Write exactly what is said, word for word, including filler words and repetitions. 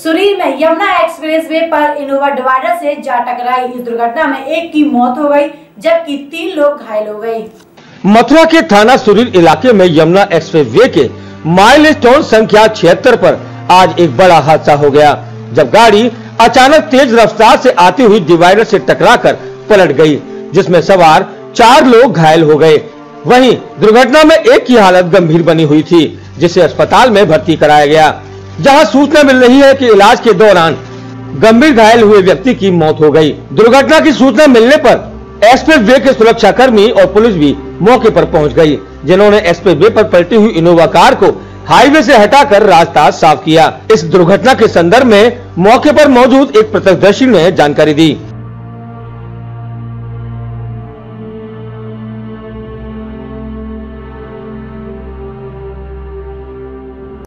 सुरीर में यमुना एक्सप्रेसवे पर Innova divider से जा टकराई। इस दुर्घटना में एक की मौत हो गई जबकि तीन लोग घायल हो गए। मथुरा के थाना सुरीर इलाके में यमुना एक्सप्रेसवे के माइलस्टोन संख्या छिहत्तर पर आज एक बड़ा हादसा हो गया, जब गाड़ी अचानक तेज रफ्तार से आती हुई डिवाइडर से टकराकर पलट गई, जिसमें सवार चार लोग घायल हो गए। वहीं दुर्घटना में एक की हालत गंभीर बनी हुई थी, जिसे अस्पताल में भर्ती कराया गया, जहां सूचना मिल रही है कि इलाज के दौरान गंभीर घायल हुए व्यक्ति की मौत हो गई। दुर्घटना की सूचना मिलने पर एक्सप्रेसवे के सुरक्षा कर्मी और पुलिस भी मौके पर पहुंच गई, जिन्होंने एक्सप्रेसवे पर पलटी हुई इनोवा कार को हाईवे से हटाकर रास्ता साफ किया। इस दुर्घटना के संदर्भ में मौके पर मौजूद एक प्रत्यक्षदर्शी ने जानकारी दी।